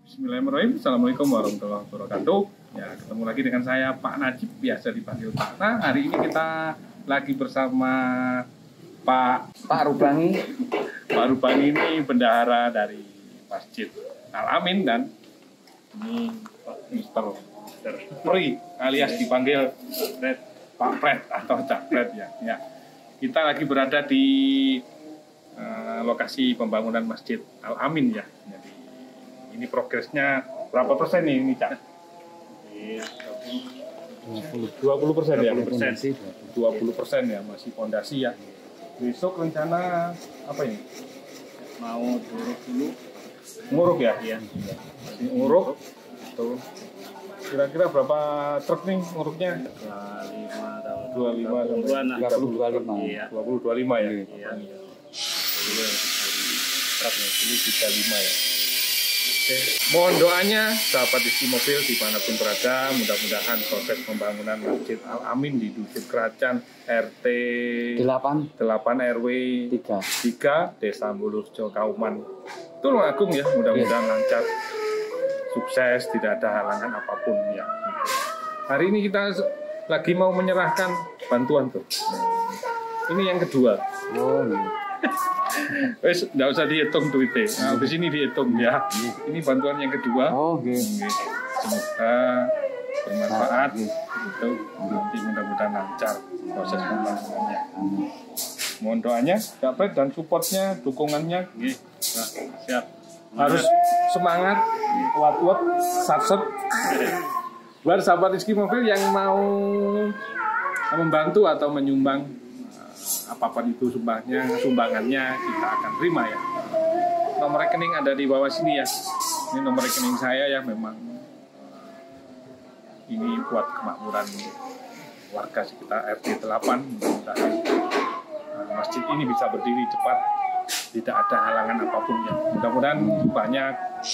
Bismillahirrahmanirrahim. Assalamualaikum warahmatullahi wabarakatuh. Ya, ketemu lagi dengan saya Pak Najib, biasa dipanggil Pak. Nah, hari ini kita lagi bersama Pak Rubani. Pak Rubani ini bendahara dari Masjid Al-Amin, dan ini Pak Mr. Pri alias dipanggil Fred, Pak Fred atau Cak Fred ya. Ya. Kita lagi berada di lokasi pembangunan Masjid Al-Amin ya. Jadi ini progresnya berapa persen nih ini Cak? 20% ya, 20% ya, masih fondasi ya. Besok rencana apa ini? Mau duruk dulu. Nguruk ya? Iya. Masih nguruk. Tuh. Kira-kira berapa truk nih nguruknya? 25 Iya. 25 ya? Iya. Ini 35 ya. Oke. Mohon doanya sahabat isi mobil dimanapun berada, mudah-mudahan proses pembangunan Masjid Al-Amin di Dusun Keracan RT 8 RW 3 Desa Mulurjo Kauman Tulungagung ya, mudah-mudahan lancar, sukses, tidak ada halangan apapun ya. Hari ini kita lagi mau menyerahkan bantuan tuh. Ini yang kedua. Wes, nggak usah dihitung duitnya. Nah, habis ini dihitung ya. Ini bantuan yang kedua. Semoga bermanfaat. Itu nanti mudah-mudahan lancar proses pembangunannya. Mohon doanya, Kak dan supportnya, dukungannya. Nah, siap. Harus semangat, kuat-kuat, sat-set. Buat sahabat Rizky Mobil yang mau membantu atau menyumbang apapun itu sumbangannya kita akan terima ya. Nomor rekening ada di bawah sini ya. Ini nomor rekening saya ya, memang ini buat kemakmuran warga sekitar RT 8. Mudah-mudahan masjid ini bisa berdiri cepat, tidak ada halangan apapun ya. Mudah-mudahan banyak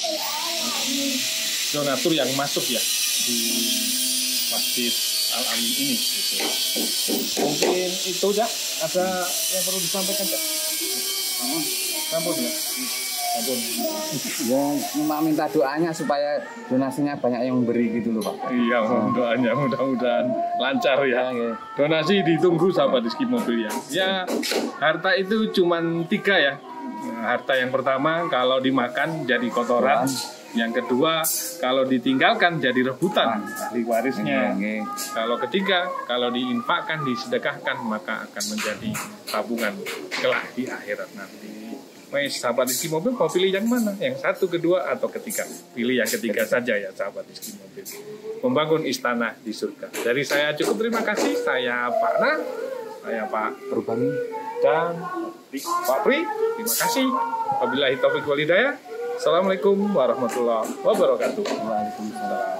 donatur yang masuk ya di Masjid Al-Amin ini gitu. Mungkin itu ya, ada yang perlu disampaikan ya? Sampun ya? Sampun. Ya, cuma minta doanya supaya donasinya banyak yang memberi gitu loh Pak. Iya, mohon doanya mudah-mudahan lancar ya. Donasi ditunggu sahabat Rizky Mobil ya. Ya, harta itu cuma 3 ya. Harta yang pertama kalau dimakan jadi kotoran. Yang kedua, kalau ditinggalkan jadi rebutan ahli warisnya. Kalau ketiga, kalau diinfakkan, disedekahkan, maka akan menjadi tabungan kelak di akhirat nanti. Wes, sahabat Rizky Mobil mau pilih yang mana? Yang satu, kedua, atau ketiga? Pilih yang ketiga saja ya sahabat Rizky Mobil. Membangun istana di surga. Dari saya cukup, terima kasih. Saya Pak Na, saya Pak Rubani, dan Pak Pri. Terima kasih. Wabillahi taufiq wal hidayah. Assalamualaikum warahmatullahi wabarakatuh. Waalaikumsalam.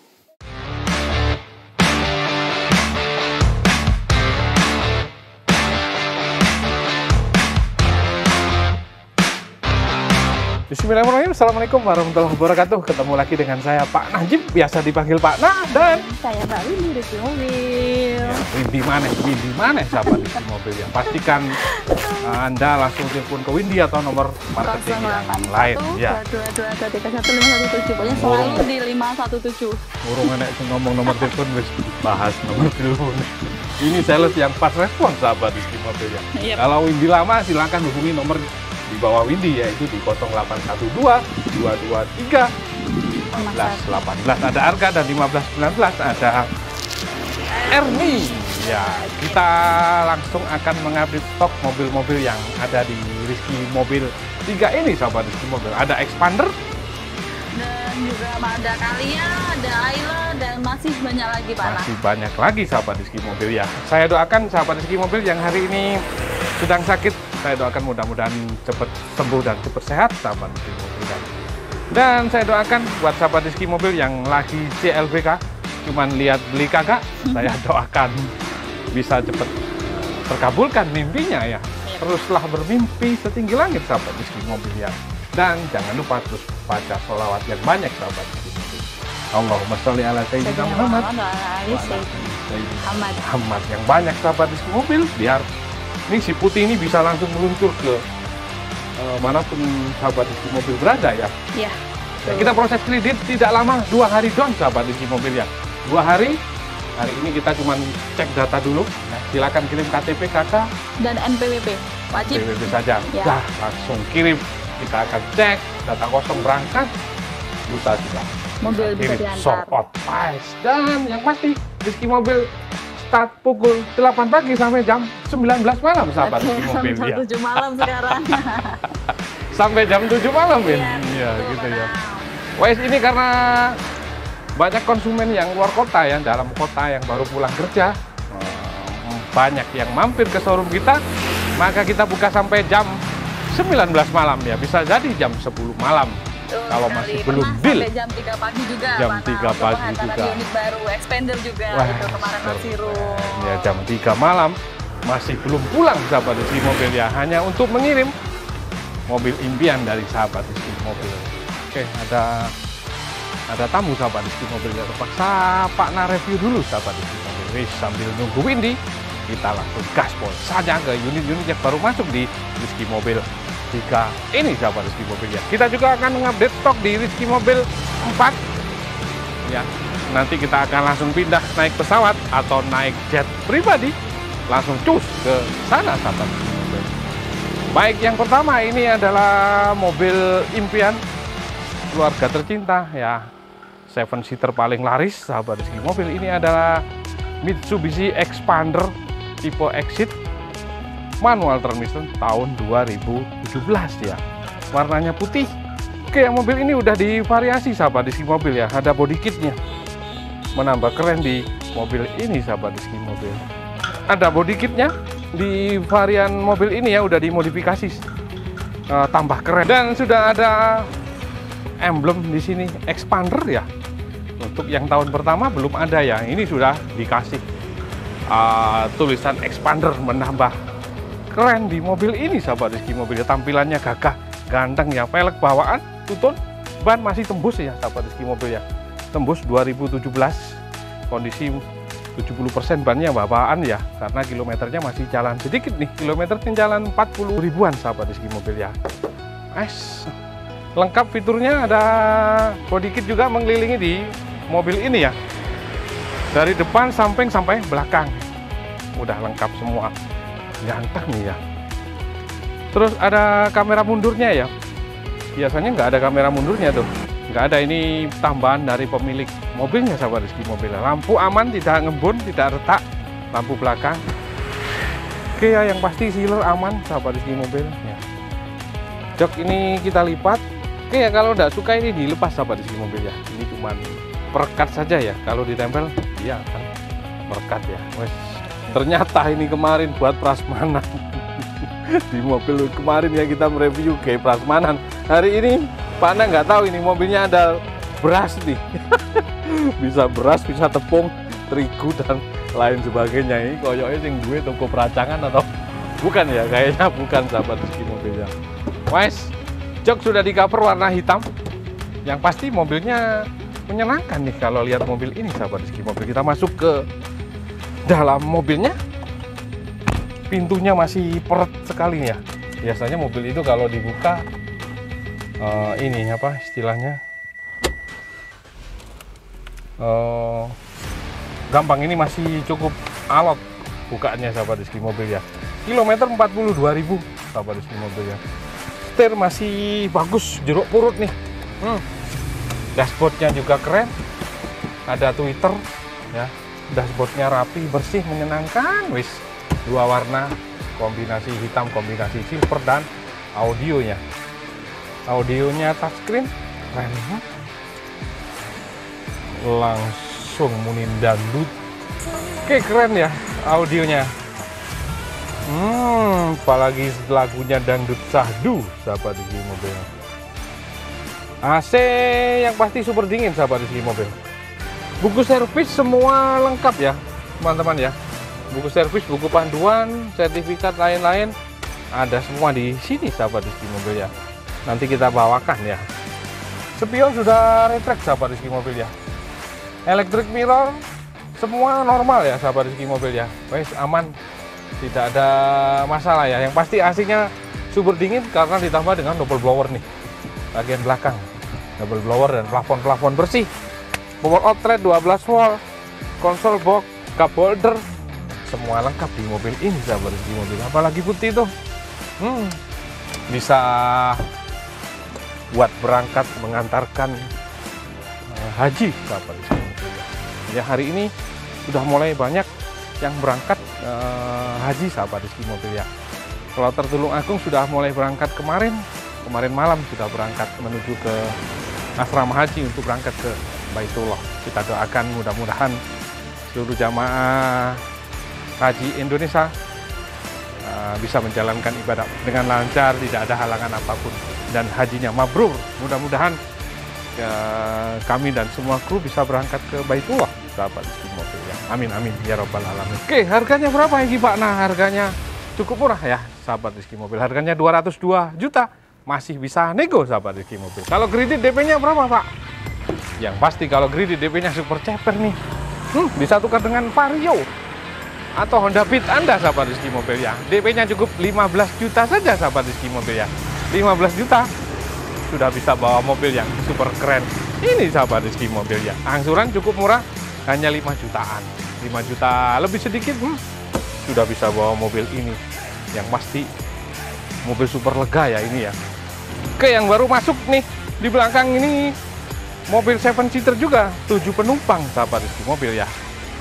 Bismillahirrahmanirrahim. Assalamualaikum warahmatullahi wabarakatuh. Ketemu lagi dengan saya Pak Najib, biasa dipanggil Pak Nah, dan saya Mbak Windy Rizky Mobil. Ya, Windy mana sahabat Rizky Mobil ya. Pastikan Anda langsung telepon ke Windy atau nomor marketing yang lain ya. 222315117. Pokoknya selalu di 517. Urung enek sing ngomong nomor telepon, wis bahas nomor telepon. Ini sales yang pas respon sahabat Rizky Mobil ya. Yep. Kalau Windy lama silakan hubungi nomor di bawah Windy yaitu di 0812 223 1518. Ada Arga, dan 1519 ada Erni. Ya, kita langsung akan mengupdate stok mobil-mobil yang ada di Rizky Mobil 3 ini sahabat Rizky Mobil. Ada Expander, Dan juga ada Kalia, ada Ayla, dan masih banyak lagi Pak. masih banyak lagi sahabat Rizky Mobil ya. Saya doakan sahabat Rizky Mobil yang hari ini sedang sakit, saya doakan mudah-mudahan cepat sembuh dan cepat sehat sahabat Rizky Mobil. Dan saya doakan buat sahabat Rizky Mobil yang lagi CLBK, cuman lihat beli kakak, saya doakan bisa cepat terkabulkan mimpinya ya. Teruslah bermimpi setinggi langit sahabat Rizky Mobil ya. Dan jangan lupa terus baca sholawat yang banyak sahabat Rizky Mobil. Allahumma sholli ala sayyidina Muhammad Muhammad yang banyak sahabat Rizky Mobil, biar ini si putih ini bisa langsung meluncur ke manapun sahabat Rizky Mobil berada ya. Iya. Kita proses kredit tidak lama, 2 hari doang sahabat Rizky Mobil ya. 2 hari. Hari ini kita cuma cek data dulu. Nah, silakan kirim KTP, KK Dan NPWP wajib. PWP saja. Ya. Dah, langsung kirim. Kita akan cek data kosong berangkat. Buta juga. Mobil bisa Kirim sort diantar. out price. Dan yang pasti Rizky Mobil start pukul 8 pagi sampai jam 19 malam sahabat Oke, Rizky Mobil jam ya. 7 malam sekarang. Sampai jam 7 malam ya. Iya, Iya, betul, gitu ya. Bang. Wes ini karena banyak konsumen yang luar kota ya, dalam kota yang baru pulang kerja, banyak yang mampir ke showroom kita, maka kita buka sampai jam 19 malam ya, bisa jadi jam 10 malam. Betul Kalau sekali. masih Pernah belum deal. sampai jam 3 pagi juga. Jam Mana 3 untuk pagi penghantaran juga. unit baru, expander juga Wah, itu kemarin masih room. Ya jam 3 malam masih belum pulang sahabat Rizky Mobil ya, hanya untuk mengirim mobil impian dari sahabat Rizky Mobil. Oke, ada tamu sahabat Rizky Mobil ya. Terpaksa Pak Na review dulu sahabat Rizky Mobil. Wis, sambil nunggu Windy, kita langsung gaspol saja ke unit-unit yang baru masuk di Rizky Mobil 3 ini sahabat Rizky Mobil ya. Kita juga akan mengupdate stok di Rizky Mobil 4 ya. Nanti kita akan langsung pindah naik pesawat atau naik jet pribadi, langsung cus ke sana sahabat Rizky Mobil. Baik, yang pertama ini adalah mobil impian keluarga tercinta ya, 7-seater paling laris sahabat Rizky Mobil. Ini adalah Mitsubishi Expander tipe Exit manual transmission tahun 2017 ya, warnanya putih. Oke, mobil ini udah divariasi sahabat Rizky Mobil ya, ada body kitnya, menambah keren di mobil ini sahabat Rizky Mobil. Ada body kitnya di varian mobil ini ya, udah dimodifikasi tambah keren, dan sudah ada emblem di sini Expander ya. Untuk yang tahun pertama belum ada ya, ini sudah dikasih tulisan Expander, menambah keren di mobil ini sahabat Rizky Mobil ya. Tampilannya gagah, ganteng ya, pelek bawaan, tutun, ban masih tembus ya sahabat Rizky Mobil ya, tembus 2017, kondisi 70% bannya bawaan ya, karena kilometernya masih jalan sedikit nih, kilometernya jalan 40 ribuan sahabat Rizky Mobil ya. Nice. Lengkap fiturnya, ada body kit juga mengelilingi di mobil ini ya, dari depan sampai belakang udah lengkap semua, ganteng nih ya. Terus ada kamera mundurnya ya, biasanya nggak ada kamera mundurnya tuh, nggak ada. Ini tambahan dari pemilik mobilnya sahabat Rizky Mobil. Lampu aman, tidak ngembun, tidak retak, lampu belakang oke ya, yang pasti sealer aman sahabat Rizky Mobil ya. Jok ini kita lipat. Oke ya, kalau nggak suka ini dilepas sahabat Rizky Mobil ya, ini cuman perekat saja ya, kalau ditempel dia akan merekat ya. Wes, ternyata ini kemarin buat prasmanan. Di mobil kemarin ya kita mereview kayak prasmanan, hari ini Pak Na nggak tahu ini mobilnya ada beras nih. Bisa beras, bisa tepung, terigu dan lain sebagainya. Ini koyoknya sing duwe toko peracangan atau bukan ya, kayaknya bukan sahabat Rizky Mobil ya. Wes, jok sudah di cover warna hitam. Yang pasti mobilnya menyenangkan nih kalau lihat mobil ini sahabat Rizky Mobil. Kita masuk ke dalam mobilnya, pintunya masih peret sekali ya. Biasanya mobil itu kalau dibuka ini apa istilahnya, gampang. Ini masih cukup alot bukaannya sahabat Rizky Mobil ya. Kilometer 42.000 sahabat Rizky Mobil ya. Setir masih bagus, jeruk purut nih. Dashboardnya juga keren, ada Twitter ya. Dashboardnya rapi, bersih, menyenangkan. Wis, dua warna, kombinasi hitam, kombinasi silver, dan audionya touchscreen keren. Langsung munin dangdut. Oke, keren ya audionya. Apalagi lagunya dangdut sahdu sahabat Rizky Mobil. AC yang pasti super dingin sahabat Rizky Mobil. Buku servis semua lengkap ya teman-teman ya. Buku servis, buku panduan, sertifikat lain-lain ada semua di sini sahabat Rizky Mobil ya. Nanti kita bawakan ya. Spion sudah retract sahabat Rizky Mobil ya. Electric mirror semua normal ya sahabat Rizky Mobil ya. Wes, aman, tidak ada masalah ya. Yang pasti AC-nya super dingin karena ditambah dengan double blower nih bagian belakang. double blower dan plafon bersih, power outlet 12 volt, konsol box, cup holder, semua lengkap di mobil ini sahabat Rizky Mobil. Apalagi putih tuh, bisa buat berangkat mengantarkan haji sahabat Rizky Mobil. Ya hari ini sudah mulai banyak yang berangkat haji sahabat Rizky Mobil ya. Kloter Tulungagung sudah mulai berangkat kemarin malam sudah berangkat menuju ke asrama haji untuk berangkat ke Baitullah. Kita doakan mudah-mudahan seluruh jamaah haji Indonesia bisa menjalankan ibadah dengan lancar, tidak ada halangan apapun, dan hajinya mabrur. Mudah-mudahan kami dan semua kru bisa berangkat ke Baitullah sahabat Rizky Mobil ya. Amin amin ya robbal alamin. Oke, harganya berapa ini Pak? Nah, harganya cukup murah ya sahabat Rizky Mobil. Harganya 202 juta. Masih bisa nego sahabat Rizky Mobil. Kalau kredit DP-nya berapa Pak? Yang pasti kalau kredit DP-nya super ceper nih, bisa tukar dengan Vario atau Honda Beat Anda sahabat Rizky Mobil ya. DP-nya cukup 15 juta saja sahabat Rizky Mobil ya. 15 juta sudah bisa bawa mobil yang super keren ini sahabat Rizky Mobil ya. Angsuran cukup murah, hanya 5 jutaan. 5 juta lebih sedikit sudah bisa bawa mobil ini. Yang pasti mobil super lega ya ini ya. Oke, yang baru masuk nih di belakang ini mobil 7 seater juga, 7 penumpang sahabat Rizky Mobil ya.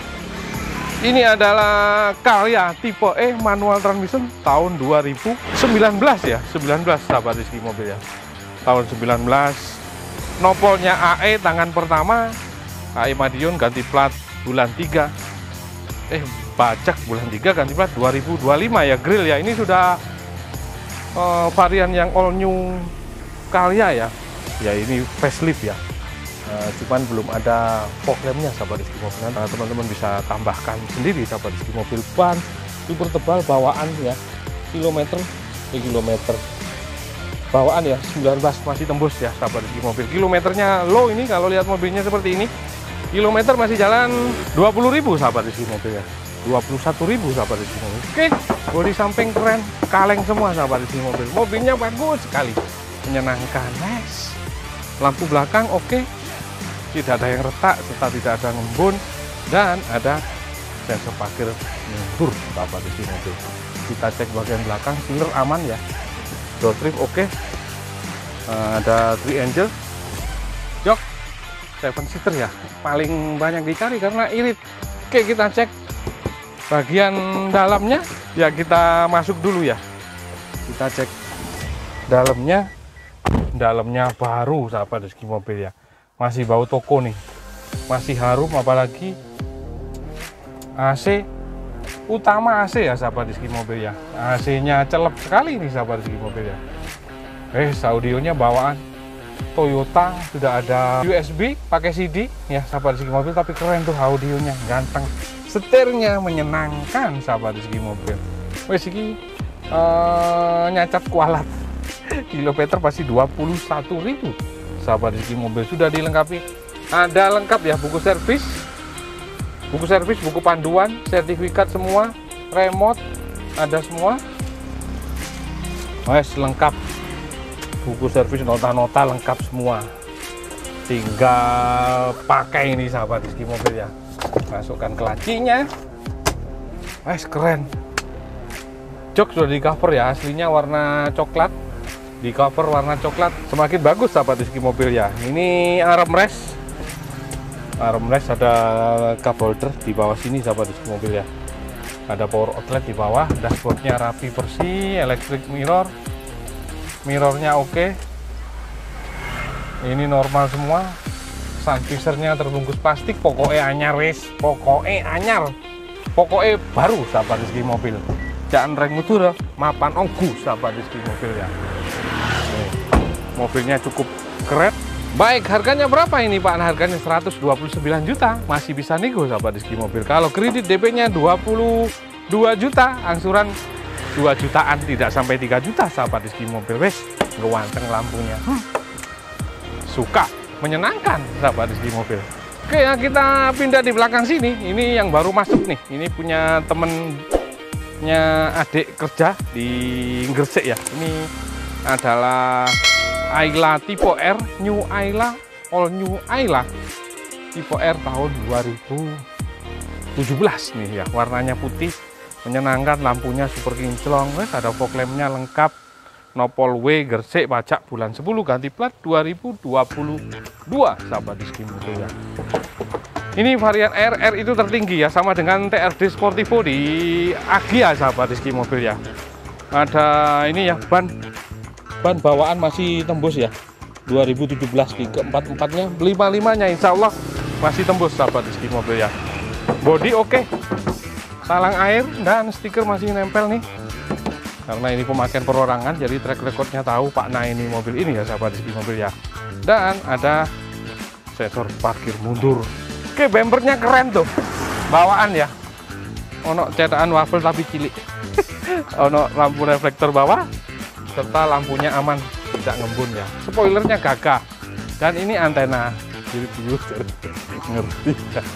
Ini adalah Calya tipe E manual transmission tahun 2019 ya, 19 sahabat Rizky Mobil ya. Tahun 19, nopolnya AE tangan pertama, AE Madiun ganti plat bulan 3. Pajak bulan 3 ganti plat 2025 ya, grill ya. Ini sudah varian yang all new Calya ya. Ya ini facelift ya. Cuman belum ada fog lampnya sahabat Rizky Mobil. Teman-teman bisa tambahkan sendiri sahabat Rizky Mobil. Ban super tebal bawaan ya, kilometer bawaan ya 19 masih tembus ya sahabat Rizky Mobil. Kilometernya low ini, kalau lihat mobilnya seperti ini, kilometer masih jalan 20.000 sahabat Rizky Mobil ya. 21.000 sahabat Rizky Mobil. Oke, bodi samping keren, kaleng semua sahabat Rizky Mobil. Mobilnya bagus sekali, menyenangkan, nice. Lampu belakang oke, tidak ada yang retak serta tidak ada ngembun, dan ada sensor parkir mundur sahabat Rizky Mobil. Kita cek bagian belakang, sealer aman ya, door trip oke. Ada 3 angel, jok 7 seater ya, paling banyak dicari karena irit. Oke, kita cek bagian dalamnya ya, kita masuk dulu ya. Kita cek dalamnya baru sahabat Rizky Mobil ya. Masih bau toko nih, masih harum, apalagi AC utama AC ya sahabat Rizky Mobil ya. AC-nya celep sekali nih sahabat Rizky Mobil ya. Audionya bawaan Toyota, sudah ada USB pakai CD ya sahabat Rizky Mobil, tapi keren tuh audionya, ganteng. Setirnya menyenangkan sahabat Rizky Mobil. Wes iki nyacat kualat. Kilometer pasti 21.000 sahabat Rizky Mobil. Sudah dilengkapi, ada lengkap ya buku servis, buku panduan, sertifikat semua, remote ada semua. Wes lengkap, buku servis, nota-nota lengkap semua. Tinggal pakai ini sahabat Rizky Mobil ya. Masukkan ke lacinya. Wes keren. Jok sudah di cover ya, aslinya warna coklat, di cover warna coklat, semakin bagus sahabat Rizky Mobil ya. Ini armrest ada cup holder di bawah sini sahabat Rizky Mobil ya. Ada power outlet di bawah, dashboardnya rapi bersih, electric mirrornya oke. Ini normal semua. Sun visor-nya terbungkus plastik, pokoknya anyar wes, pokoknya baru sahabat Rizky Mobil. Jangan reng mutur mapan onggu sahabat Rizky Mobil ya. Mobilnya cukup keren. Baik, harganya berapa ini Pak? Nah, harganya 129 juta, masih bisa nego sahabat Rizky Mobil. Kalau kredit DP-nya 22 juta, angsuran 2 jutaan, tidak sampai 3 juta sahabat Rizky Mobil. Wes, ganteng lampunya. Suka, menyenangkan sahabat Rizky Mobil. Oke ya, kita pindah di belakang sini. Ini yang baru masuk nih. Ini punya temennya adik kerja di Gresik ya. Ini adalah Ayla tipe R, New Ayla, all New Ayla tipe R tahun 2017 nih ya. Warnanya putih, menyenangkan, lampunya super kinclong, ada fog lampnya lengkap, nopol W, gersik, pajak bulan 10, ganti plat 2022 sahabat Rizky Mobil ya. Ini varian RR itu tertinggi ya, sama dengan TRD Sportivo di Agia sahabat Rizky Mobil ya. Ada ini ya, ban bawaan masih tembus ya, 2017 di keempat-empatnya, 55-nya insya Allah masih tembus sahabat Rizky Mobil ya. Bodi oke, talang air dan stiker masih nempel nih, karena ini pemakaian perorangan, jadi track recordnya tahu Pak Nah ini mobil ini ya sahabat Rizky Mobil ya. Dan ada sensor parkir mundur. Oke, bempernya keren tuh, bawaan ya, ono cetakan wafel tapi cilik. Ono lampu reflektor bawah serta lampunya aman, tidak ngembun ya. Spoilernya gagah, dan ini antena sirip bius. Ngerti.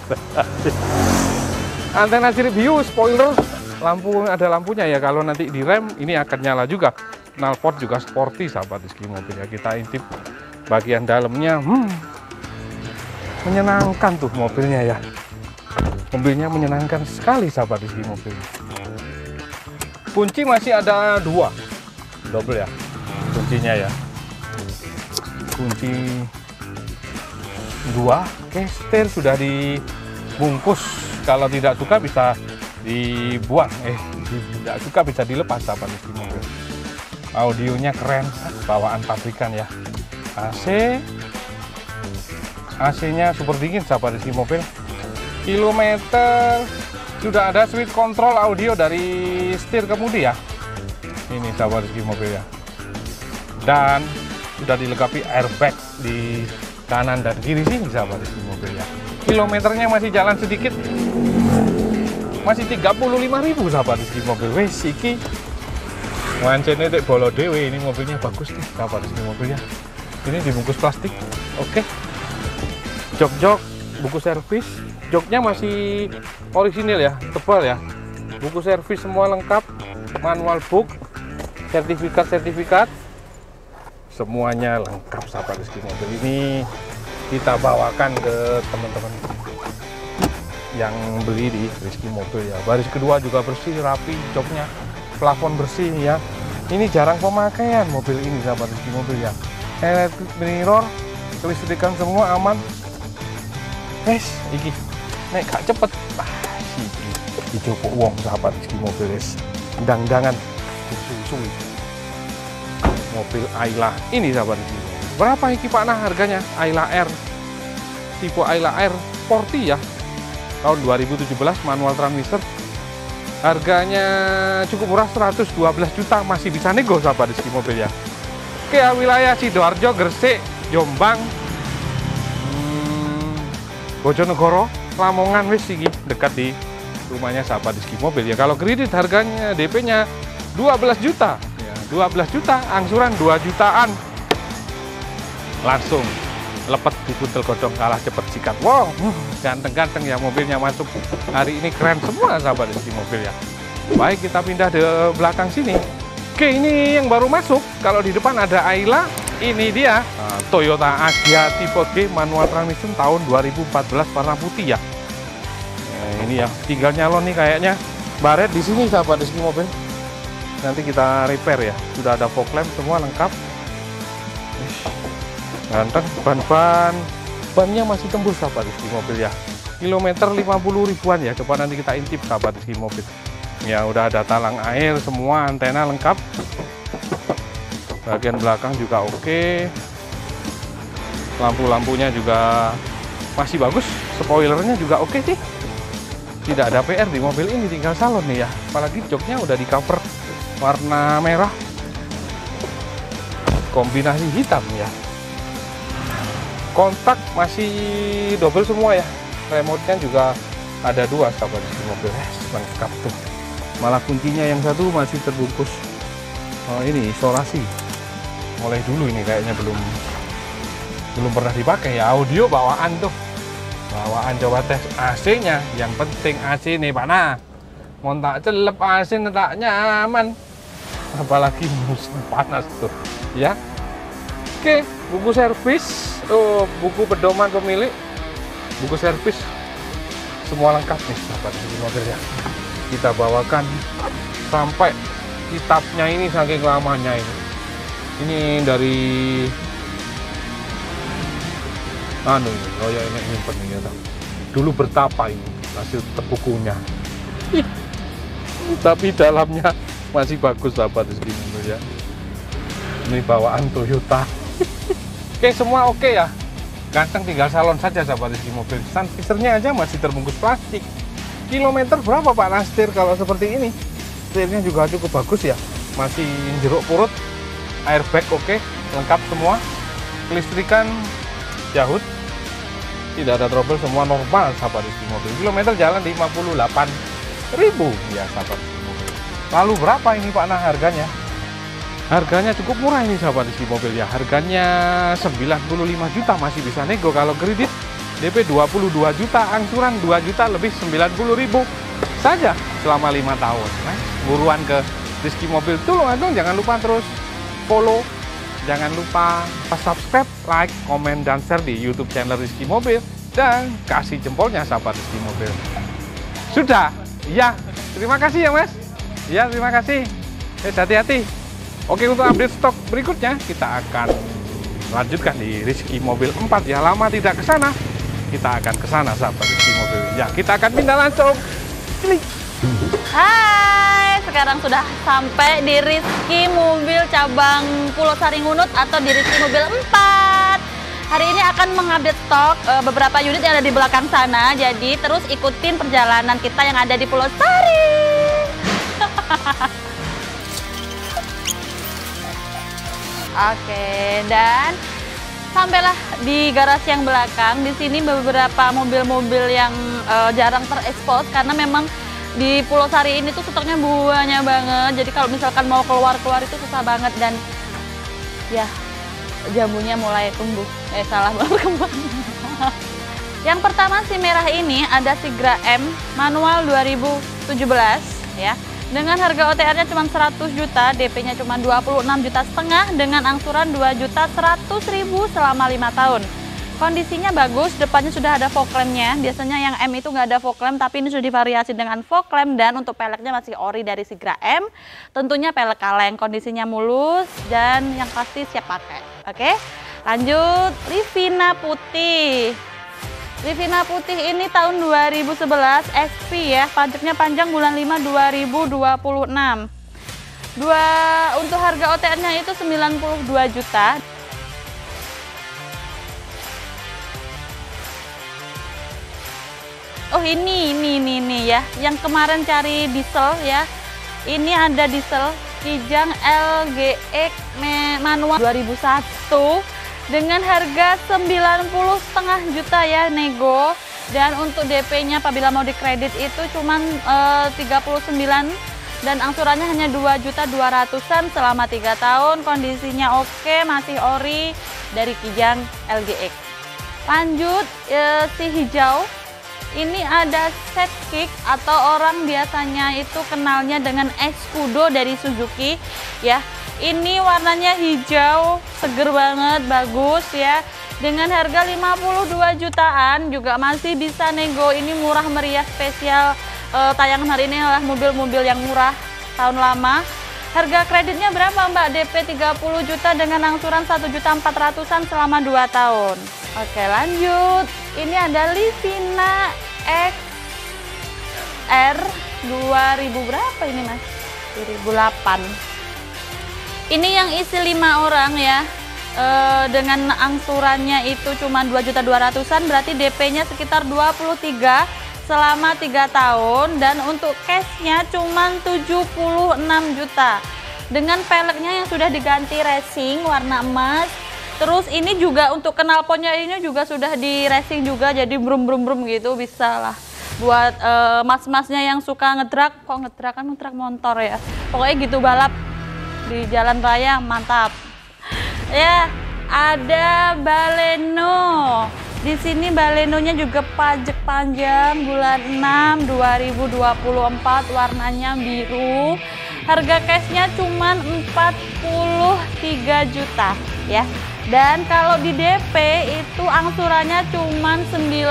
Antena sirip bius, spoiler, lampu ada lampunya ya. Kalau nanti direm ini akan nyala juga. Knalpot juga sporty sahabat Rizky Mobil ya. Kita intip bagian dalamnya, menyenangkan tuh mobilnya ya. Mobilnya menyenangkan sekali sahabat Rizky Mobil. Kunci masih ada 2 double ya kuncinya ya, kunci 2. Oke, setir sudah dibungkus, kalau tidak suka bisa dibuang, tidak suka bisa dilepas sahabat Rizky Mobil. Audionya keren, bawaan pabrikan ya. AC-nya super dingin sahabat Rizky Mobil. Kilometer sudah ada switch control audio dari setir kemudi ya. Ini sahabat Rizky Mobil ya. Dan sudah dilengkapi airbag di kanan dan kiri sini sahabat Rizky Mobil ya. Kilometernya masih jalan sedikit, masih 35.000 sahabat Rizky Mobil. Wes iki wancene tek bolo dewe, ini mobilnya bagus nih sahabat Rizky Mobil ya. Ini dibungkus plastik. Oke. Jok-jok buku servis, joknya masih orisinil ya, tebal ya. Buku servis semua lengkap, manual book, sertifikat, semuanya lengkap sahabat Rizky Mobil. Ini kita bawakan ke teman-teman yang beli di Rizky Mobil ya. Baris kedua juga bersih, rapi, joknya, plafon bersih ya. Ini jarang pemakaian mobil ini sahabat Rizky Mobil ya. Electric mirror, kelistrikan semua aman. Wes, iki nek gak cepet, iki dijopok wong sahabat Rizky Mobil wes. Dang-dangan susu mobil Ayla ini sahabat Rizky. Berapa iki Pak Nah harganya? Ayla R tipe Ayla R Sporty ya, tahun 2017, manual transmission. Harganya cukup murah, 112 juta, masih bisa nego sahabat Rizky Mobil ya. Oke, wilayah Sidoarjo, Gresik, Jombang, Bojonegoro, Lamongan wis iki dekat di rumahnya sahabat Rizky Mobil ya. Kalau kredit harganya DP-nya 12 juta ya, 12 juta, angsuran 2 jutaan. Langsung lepet di buntel godong, kalah cepet sikat. Wow, ganteng-ganteng ya mobilnya masuk. Hari ini keren semua sahabat Rizky Mobil ya. Baik, kita pindah ke belakang sini. Oke, ini yang baru masuk. Kalau di depan ada Ayla, ini dia Toyota Agia tipe G manual transmission tahun 2014 warna putih ya. Nah, ini ya, tinggal nyalon nih kayaknya. Baret di sini sahabat Rizky Mobil. Nanti kita repair ya. Sudah ada fog lamp semua lengkap. Ganteng, bannya masih tembus sahabat Rizky Mobil ya. Kilometer 50 ribuan ya. Coba nanti kita intip sahabat Rizky Mobil. Ya, udah ada talang air semua, antena lengkap. Bagian belakang juga oke. Lampu-lampunya juga masih bagus. Spoilernya juga oke sih. Tidak ada PR di mobil ini, tinggal salon nih ya. Apalagi joknya udah di cover warna merah, kombinasi hitam ya. Kontak masih double semua ya. Remote-nya juga ada 2 sahabat di mobil. Lengkap tuh. Malah kuncinya yang satu masih terbungkus. Oh, ini isolasi. Mulai dulu ini kayaknya belum pernah dipakai ya. Audio bawaan tuh. Bawaan, coba tes AC-nya. Yang penting AC nih Pak Nah. Mau tak celep AC tak nyaman. Apalagi musim panas tuh ya. Oke, buku servis, buku pedoman pemilik, buku servis, semua lengkap nih sahabat Rizky Mobil ya. Kita bawakan sampai kitabnya ini saking lamanya ini. Ini dari Loya ini nyimpen nih ya. Dulu bertapa ini hasil bukunya. Tapi dalamnya masih bagus sahabat Rizky Mobil ya. Ini bawaan Toyota. Oke, semua oke ya. Ganteng, tinggal salon saja sahabat Rizky Mobil. Sun visor-nya aja masih terbungkus plastik. Kilometer berapa Pak Nastir kalau seperti ini? Setirnya juga cukup bagus ya. Masih jeruk purut. Airbag oke, lengkap semua. Kelistrikan Yahut. Tidak ada trouble, semua normal sahabat Rizky Mobil. Kilometer jalan 58.000 ya sahabat Rizky Mobil. Lalu berapa ini Pak Nah harganya? Harganya cukup murah ini sahabat Rizky Mobil ya. Harganya 95 juta, masih bisa nego kalau kredit. DP 22 juta, angsuran 2 juta lebih 90.000 saja selama 5 tahun. Nah, buruan ke Rizky Mobil Tulungagung. Jangan lupa terus follow, jangan lupa subscribe, like, komen, dan share di YouTube channel Rizky Mobil, dan kasih jempolnya sahabat Rizky Mobil. Sudah? Ya, terima kasih ya Mas. Ya, terima kasih. Hati-hati. Oke, untuk update stok berikutnya kita akan lanjutkan di Rizky Mobil 4 ya. Lama tidak ke sana, kita akan ke sana sahabat Rizky Mobil. Ya, kita akan pindah langsung. Klik. Hai, sekarang sudah sampai di Rizky Mobil cabang Pulau Saringunut atau di Rizky Mobil 4. Hari ini akan mengupdate stok beberapa unit yang ada di belakang sana. Jadi terus ikutin perjalanan kita yang ada di Pulau Sari. Oke, dan sampailah di garasi yang belakang. Di sini beberapa mobil-mobil yang jarang terekspos karena memang di Pulau Sari ini tuh stoknya banyak banget. Jadi kalau misalkan mau keluar-keluar itu susah banget, dan ya jambunya mulai tumbuh. Salah berkembang. Yang pertama si merah ini ada Sigra M manual 2017 ya. Dengan harga OTR-nya cuma 100 juta, DP-nya cuma 26,5 juta dengan angsuran 2.100.000 selama 5 tahun. Kondisinya bagus, depannya sudah ada fog lamp-nya. Biasanya yang M itu nggak ada fog lamp, tapi ini sudah divariasi dengan fog lamp, dan untuk peleknya masih ori dari Sigra M. Tentunya pelek kaleng, kondisinya mulus dan yang pasti siap pakai. Oke, lanjut Livina putih. Livina putih ini tahun 2011 SP ya, pajaknya panjang bulan 5 2026. Untuk harga OTR-nya itu 92 juta. Oh ini ya, yang kemarin cari diesel ya. Ini ada diesel Kijang LGX manual 2001 dengan harga 90,5 juta ya, nego. Dan untuk DP-nya apabila mau dikredit itu cuman 39 dan angsurannya hanya 2.200.000 selama 3 tahun. Kondisinya oke, masih ori dari Kijang LGX. Lanjut si hijau. Ini ada set kick atau orang biasanya itu kenalnya dengan Escudo dari Suzuki ya. Ini warnanya hijau, seger banget, bagus ya. Dengan harga 52 jutaan juga masih bisa nego. Ini murah meriah, spesial tayangan hari ini adalah mobil-mobil yang murah tahun lama. Harga kreditnya berapa Mbak? DP 30 juta dengan angsuran 1.400.000 selama 2 tahun. Oke, lanjut. Ini ada Livina XR 2000 berapa ini Mas? 2008. Ini yang isi 5 orang ya, dengan angsurannya itu cuma 2.200.000, berarti DP-nya sekitar 23 selama 3 tahun, dan untuk cash-nya cuma 76 juta. Dengan peleknya yang sudah diganti racing warna emas. Terus ini juga untuk knalpotnya ini juga sudah di racing juga, jadi brum gitu, bisa lah buat mas-masnya yang suka ngedrak. Kok ngedrak kan ngedrak motor ya, pokoknya gitu, balap di jalan raya mantap. Ya, ada Baleno. Di sini Balenonya juga pajak panjang bulan 6 2024, warnanya biru. Harga cashnya cuma 43 juta ya. Dan kalau di DP itu angsurannya cuma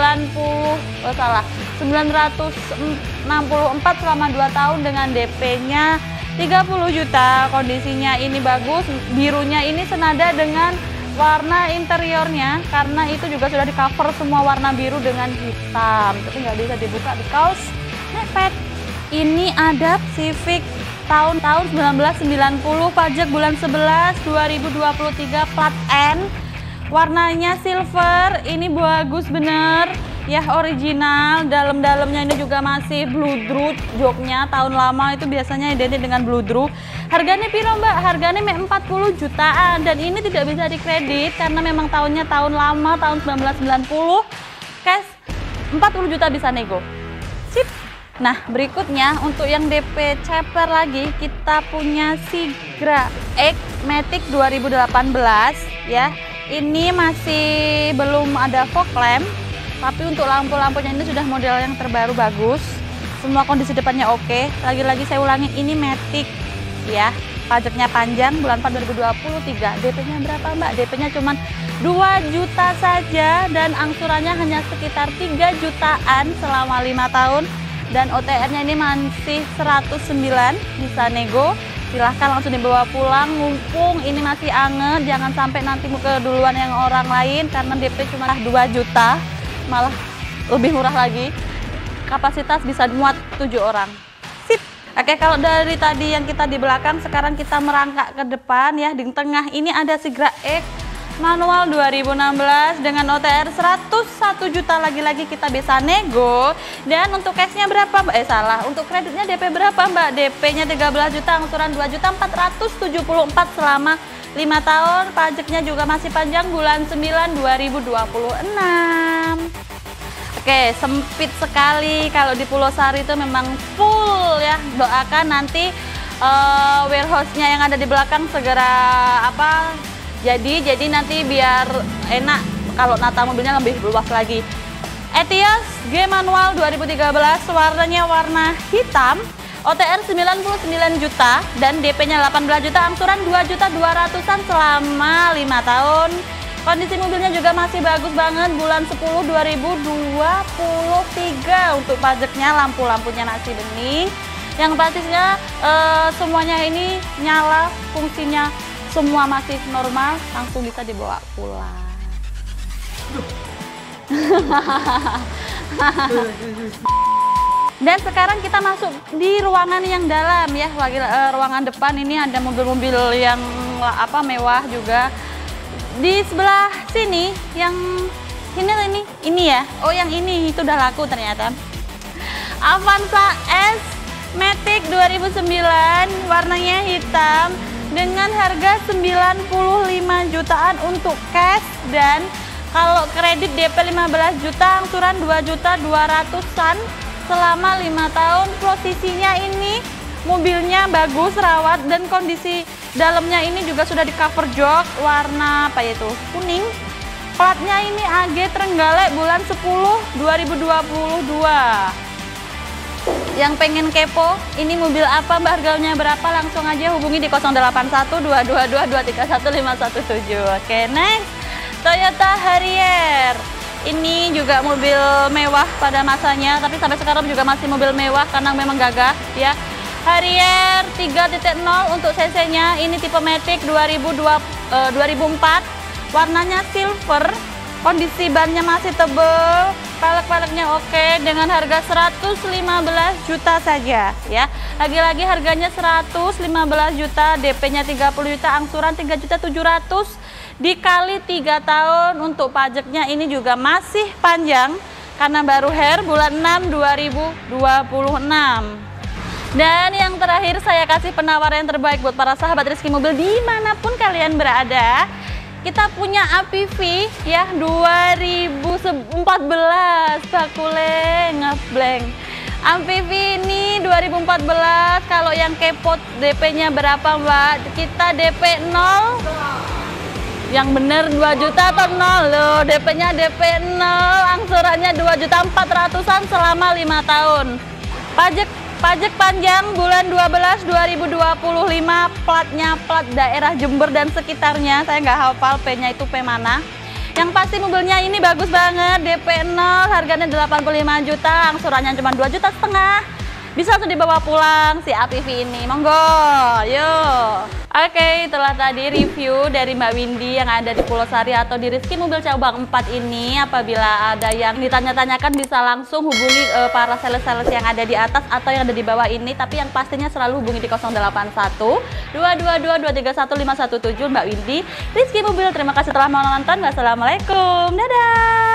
964 selama 2 tahun dengan DP-nya 30 juta. Kondisinya ini bagus, birunya ini senada dengan warna interiornya karena itu juga sudah di cover semua warna biru dengan hitam, tapi nggak bisa dibuka because mepet. Ini ada Civic tahun 1990, pajak bulan 11 2023, plat N, warnanya silver. Ini bagus bener ya, original. Dalam-dalamnya ini juga masih bludru, joknya tahun lama itu biasanya identik dengan bludru. Harganya piro mbak? Harganya 40 jutaan dan ini tidak bisa dikredit karena memang tahunnya tahun lama, tahun 1990. Cash 40 juta bisa nego. Sip. Nah, berikutnya untuk yang DP ceper lagi, kita punya Sigra X Matic 2018 ya. Ini masih belum ada fog lamp, tapi untuk lampu-lampunya ini sudah model yang terbaru, bagus. Semua kondisi depannya oke. Lagi-lagi saya ulangi, ini Matic ya. Pajaknya panjang, bulan 4 2023. DP-nya berapa mbak? DP-nya cuma 2 juta saja dan angsurannya hanya sekitar 3 jutaan selama 5 tahun. Dan OTR-nya ini masih 109, bisa nego. Silahkan langsung dibawa pulang, mumpung ini masih anget. Jangan sampai nanti keduluan yang orang lain karena DP cuma 2 juta, malah lebih murah lagi. Kapasitas bisa muat 7 orang. Sip. Oke, kalau dari tadi yang kita di belakang, sekarang kita merangkak ke depan ya. Di tengah ini ada Sigra X manual 2016 dengan OTR 101 juta. Lagi-lagi kita bisa nego. Dan untuk cashnya berapa mbak? Untuk kreditnya DP berapa mbak? DP-nya 13 juta, angsuran 2 juta 474 selama 5 tahun. Pajaknya juga masih panjang, bulan 9 2026. Oke, sempit sekali. Kalau di Pulau Sari itu memang full ya. Doakan nanti warehouse-nya yang ada di belakang segera jadi nanti biar enak kalau nata mobilnya lebih luas lagi. Etios G manual 2013, warnanya warna hitam, OTR 99 juta dan DP-nya 18 juta, angsuran 2 juta 200-an selama 5 tahun. Kondisi mobilnya juga masih bagus banget, bulan 10 2023. Untuk pajaknya, lampu-lampunya masih bening. Yang pastinya semuanya ini nyala, fungsinya semua masih normal, langsung bisa dibawa pulang. Dan sekarang kita masuk di ruangan yang dalam ya. Ruangan depan ini ada mobil-mobil yang mewah juga. Di sebelah sini yang ini ya. Oh, yang ini itu udah laku ternyata. Avanza S Matic 2009, warnanya hitam dengan harga 95 jutaan untuk cash, dan kalau kredit DP 15 juta, angsuran 2 juta 200-an selama 5 tahun. Posisinya ini mobilnya bagus, rawat, dan kondisi dalamnya ini juga sudah di cover jok warna kuning. Platnya ini AG Trenggalek bulan 10 2022. Yang pengen kepo, ini mobil apa mbak, harganya berapa, langsung aja hubungi di 081222231517. Oke, next, Toyota Harrier. Ini juga mobil mewah pada masanya, tapi sampai sekarang juga masih mobil mewah karena memang gagah ya. Harrier 3.0 untuk cc-nya, ini tipe Matic 2004, warnanya silver, kondisi bannya masih tebel, pelek-peleknya oke, dengan harga 115 juta saja ya. Lagi-lagi harganya 115 juta, DP-nya 30 juta, angsuran 3 juta 700 dikali 3 tahun. Untuk pajaknya ini juga masih panjang karena baru bulan 6 2026. Dan yang terakhir, saya kasih penawaran yang terbaik buat para sahabat Rizky Mobil dimanapun kalian berada. Kita punya APV ya 2014, Bakule ngeblank. APV ini 2014, kalau yang kepo DP-nya berapa mbak? Kita DP 0. Yang bener 2 juta atau 0 loh, DP-nya DP 0, angsurannya 2 juta 400-an selama 5 tahun. Pajak Pajak panjang bulan 12 2025, platnya plat daerah Jember dan sekitarnya. Saya nggak hafal P-nya itu P mana. Yang pasti mobilnya ini bagus banget, DP 0, harganya 85 juta, angsurannya cuma 2,5 juta. Bisa langsung dibawa pulang si APV ini, monggo, yuk. Oke, itulah tadi review dari Mbak Windy yang ada di Pulau Sari atau di Rizky Mobil Cabang 4 ini. Apabila ada yang ditanya-tanyakan bisa langsung hubungi para sales-sales yang ada di atas atau yang ada di bawah ini. Tapi yang pastinya selalu hubungi di 081 222 231 517 Mbak Windy Rizky Mobil. Terima kasih telah menonton. Wassalamualaikum, dadah.